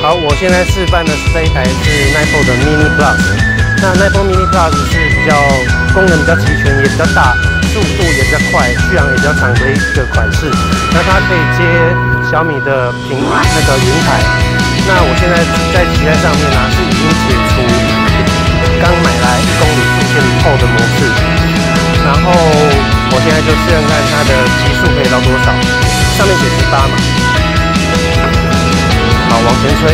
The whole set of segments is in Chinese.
好，我现在示范的这一台是 Nipo 的 Mini Plus。那 Nipo Mini Plus 是比较功能比较齐全，也比较大，速度也比较快，续航也比较长的一个款式。那它可以接小米的那个云台。那我现在在骑在上面呢，是已经解除刚买来1公里速限后的模式。然后我现在就试看看它的极速可以到多少，上面写18嘛。好，往前吹。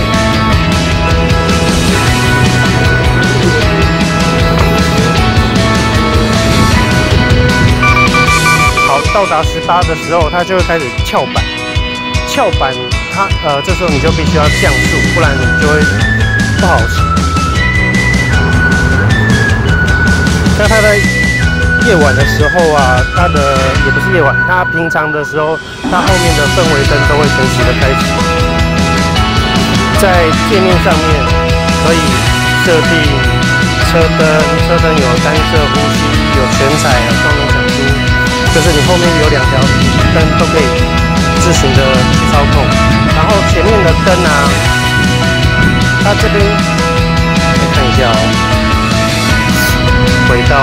好，到达18的时候，它就会开始翘板。翘板，它这时候你就必须要降速，不然你就会不好骑。那它在夜晚的时候啊，它的也不是夜晚，它平常的时候，它后面的氛围灯都会同时的开启。在界面上面可以设定车灯有单色呼吸，有全彩，有双龙闪珠，就是你后面有2条灯都可以自行的去操控。然后前面的灯啊，它这边可以看一下哦，回到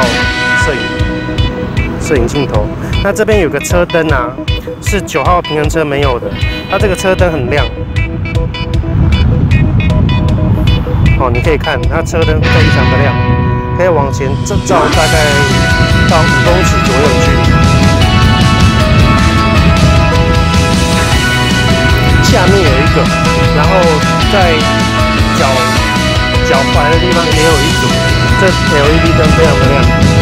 摄影镜头，那这边有个车灯啊，是9号平衡车没有的，它这个车灯很亮。哦，你可以看它车灯非常的亮，可以往前照大概到5公尺左右的距离。下面有一个，然后在脚踝的地方也有一组，这 LED 灯非常的亮。